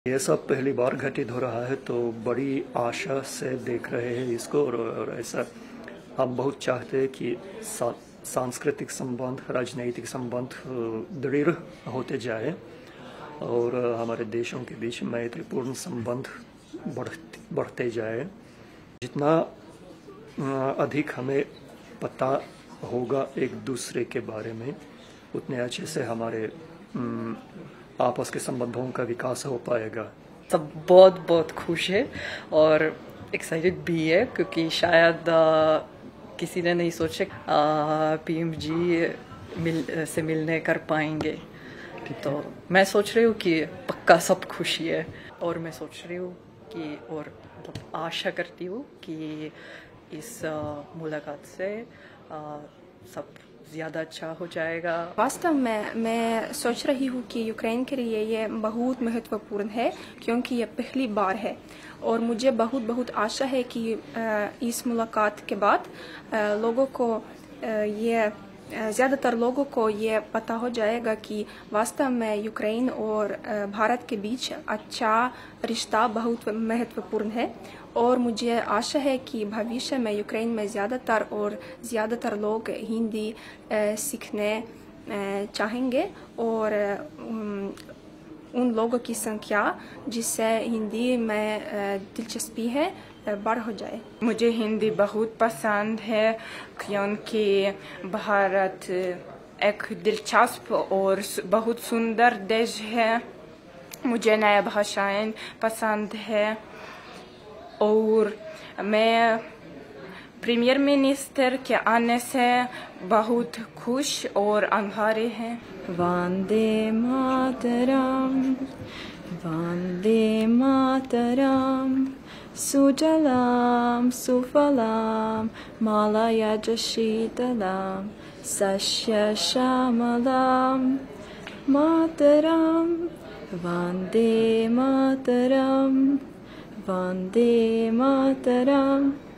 ये सब पहली बार घटित हो रहा है तो बड़ी आशा से देख रहे हैं इसको और ऐसा हम बहुत चाहते हैं कि सांस्कृतिक संबंध, राजनीतिक संबंध दृढ़ होते जाए और हमारे देशों के बीच मैत्रीपूर्ण संबंध बढ़ते जाए। जितना अधिक हमें पता होगा एक दूसरे के बारे में, उतने अच्छे से हमारे आपस के संबंधों का विकास हो पाएगा। सब बहुत बहुत खुश है और एक्साइटेड भी है क्योंकि शायद किसी ने नहीं सोचा पीएम जी से मिलने कर पाएंगे। तो मैं सोच रही हूँ कि पक्का सब खुशी है और मैं सोच रही हूँ कि और आशा करती हूँ कि इस मुलाकात से सब ज़्यादा अच्छा हो जाएगा। वास्तव में मैं सोच रही हूँ कि यूक्रेन के लिए ये बहुत महत्वपूर्ण है क्योंकि ये पहली बार है और मुझे बहुत आशा है कि इस मुलाकात के बाद लोगों को ज़्यादातर लोगों को ये पता हो जाएगा कि वास्तव में यूक्रेन और भारत के बीच अच्छा रिश्ता बहुत महत्वपूर्ण है। और मुझे आशा है कि भविष्य में यूक्रेन में ज़्यादातर लोग हिंदी सीखने चाहेंगे और उन लोगों की संख्या जिससे हिंदी में दिलचस्पी है बढ़ हो जाए। मुझे हिंदी बहुत पसंद है क्योंकि भारत एक दिलचस्प और बहुत सुंदर देश है। मुझे नया भाषाएं पसंद है और मैं प्रीमियर मिनिस्टर के आने से बहुत खुश और आभारी हैं। वंदे मातरम, वंदे मातरम, सुजलाम सुफलाम मलयज शीतलाम सस्य श्यामलाम मातरम, वंदे मातरम, वंदे मातरम।